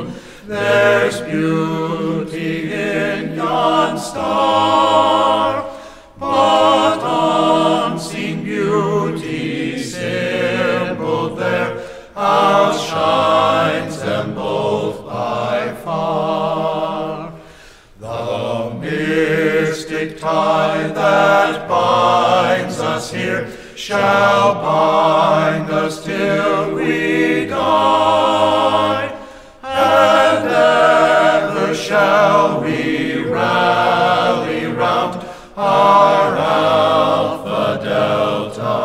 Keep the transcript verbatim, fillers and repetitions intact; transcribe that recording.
There's beauty in yon star, but unseen beauty symboled there outshines them both by far. The mystic tie that binds us here shall bind us till we die, and ever shall we rally round our Alpha Delta